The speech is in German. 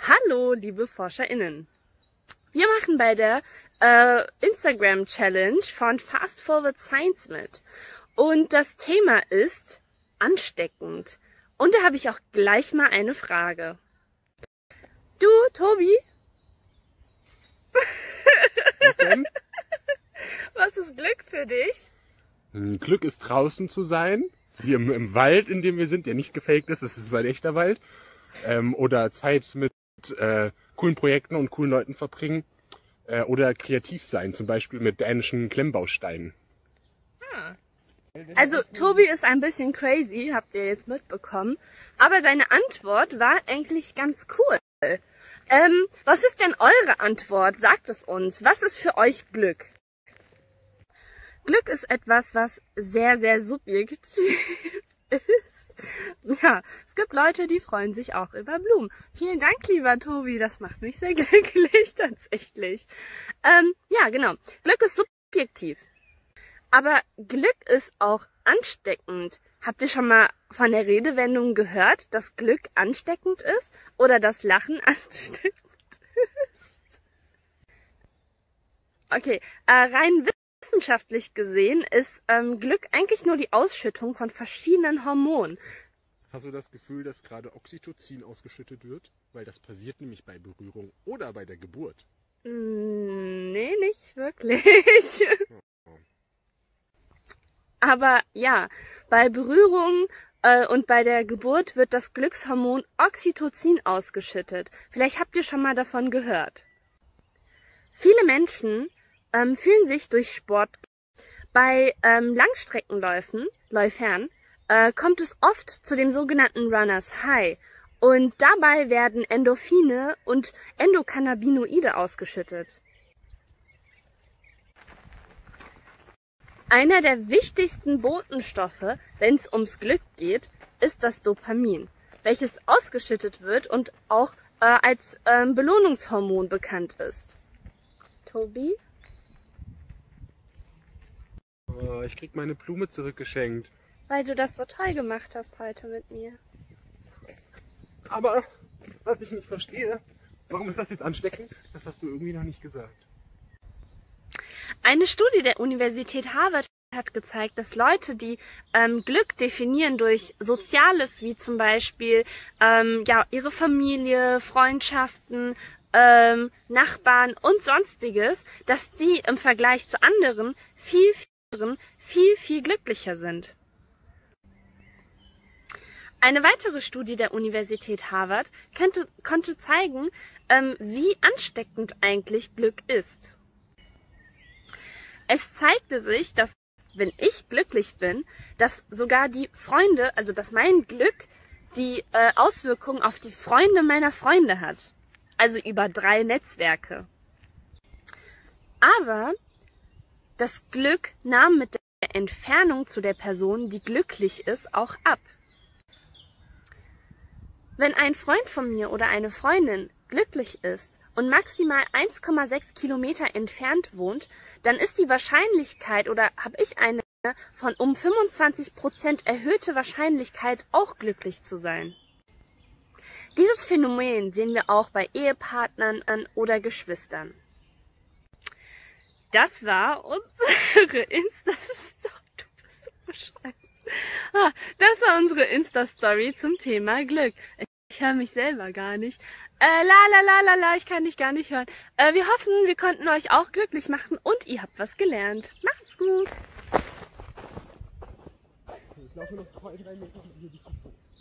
Hallo, liebe ForscherInnen. Wir machen bei der Instagram-Challenge von Fast Forward Science mit. Und das Thema ist ansteckend. Und da habe ich auch gleich mal eine Frage. Du, Tobi? Was denn? Was ist Glück für dich? Glück ist draußen zu sein, hier im Wald, in dem wir sind, der nicht gefaked ist, es ist ein echter Wald. Oder Zeit mit coolen Projekten und coolen Leuten verbringen. Oder kreativ sein, zum Beispiel mit dänischen Klemmbausteinen. Also Tobi ist ein bisschen crazy, habt ihr jetzt mitbekommen. Aber seine Antwort war eigentlich ganz cool. Was ist denn eure Antwort? Sagt es uns. Was ist für euch Glück? Glück ist etwas, was sehr, sehr subjektiv ist. Ja, es gibt Leute, die freuen sich auch über Blumen. Vielen Dank, lieber Tobi, das macht mich sehr glücklich, tatsächlich. Ja, genau. Glück ist subjektiv. Aber Glück ist auch ansteckend. Habt ihr schon mal von der Redewendung gehört, dass Glück ansteckend ist oder dass Lachen ansteckend ist? Okay, rein wissenschaftlich gesehen ist Glück eigentlich nur die Ausschüttung von verschiedenen Hormonen. Hast du das Gefühl, dass gerade Oxytocin ausgeschüttet wird? Weil das passiert nämlich bei Berührung oder bei der Geburt. Nee, nicht wirklich. Aber ja, bei Berührung und bei der Geburt wird das Glückshormon Oxytocin ausgeschüttet. Vielleicht habt ihr schon mal davon gehört. Viele Menschen fühlen sich durch Sport. Bei Langstreckenläufern kommt es oft zu dem sogenannten Runners High. Und dabei werden Endorphine und Endokannabinoide ausgeschüttet. Einer der wichtigsten Botenstoffe, wenn es ums Glück geht, ist das Dopamin, welches ausgeschüttet wird und auch als Belohnungshormon bekannt ist. Tobi? Oh, ich krieg meine Blume zurückgeschenkt. Weil du das so toll gemacht hast heute mit mir. Aber, was ich nicht verstehe, warum ist das jetzt ansteckend? Das hast du irgendwie noch nicht gesagt. Eine Studie der Universität Harvard hat gezeigt, dass Leute, die Glück definieren durch Soziales, wie zum Beispiel ihre Familie, Freundschaften, Nachbarn und Sonstiges, dass die im Vergleich zu anderen viel glücklicher sind. Eine weitere Studie der Universität Harvard konnte zeigen, wie ansteckend eigentlich Glück ist. Es zeigte sich, dass wenn ich glücklich bin, dass sogar die Freunde, also dass mein Glück die Auswirkungen auf die Freunde meiner Freunde hat. Also über 3 Netzwerke. Aber das Glück nahm mit der Entfernung zu der Person, die glücklich ist, auch ab. Wenn ein Freund von mir oder eine Freundin glücklich ist und maximal 1,6 Kilometer entfernt wohnt, dann ist die Wahrscheinlichkeit oder habe ich eine von um 25% erhöhte Wahrscheinlichkeit, auch glücklich zu sein. Dieses Phänomen sehen wir auch bei Ehepartnern oder Geschwistern. Das war unsere Insta-Story. Du bist so bescheuert. Das war unsere Insta-Story zum Thema Glück. Ich höre mich selber gar nicht. Ich kann dich gar nicht hören. Wir hoffen, wir konnten euch auch glücklich machen und ihr habt was gelernt. Macht's gut. Ich laufe noch 2-3 Meter und hier die Kuppe.